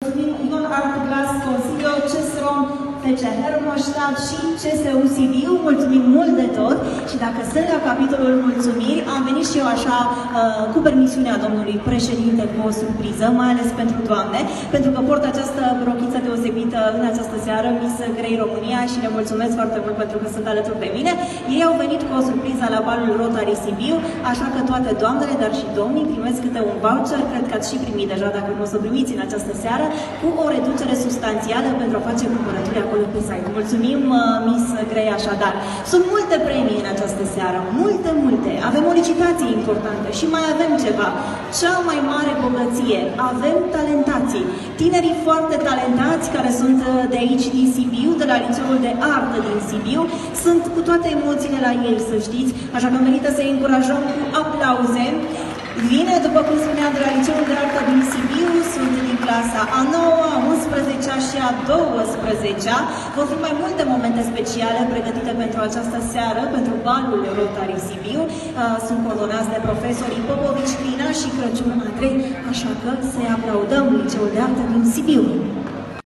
Ion Art Glass, Consilio, CESROM, FC Hermannstadt și CSU Sibiu. Mulțumim mult de tot și dacă sunt la capitolul mulțumiri, am venit și eu așa cu permisiunea domnului președinte cu o surpriză, mai ales pentru doamne, pentru că port această rochiță deosebită în această seară, Miss Grey România, și le mulțumesc foarte mult pentru că sunt alături de mine. Ei au venit cu o surpriză la balul Rotary Sibiu, așa că toate doamnele, dar și domnii primesc câte un voucher, cred că ați și primit deja, dacă nu o să primiți în această seară, cu o reducere substanțială pentru a face cumpărături acolo pe site. Mulțumim, Miss Grey, așadar. Sunt multe premii în această seară, multe. Avem o licitație importantă și mai avem ceva. Cea mai mare bogăție. Avem talentații. Tinerii foarte talentați care sunt de aici din Sibiu, de la Liceul de Artă din Sibiu, sunt cu toate emoțiile la ei, să știți, așa că merită să-i încurajăm cu aplauze. Vine, după cum spuneam, de la Liceul de Artă din Sibiu, sunt din clasa a 9-a, a 11-a și a 12-a. Vor fi mai multe momente speciale pregătite pentru această seară, pentru balul Rotary Sibiu. Sunt coordonați de profesorii Popovici, Clina și Crăciun Andrei, așa că să-i aplaudăm Liceul de Artă din Sibiu.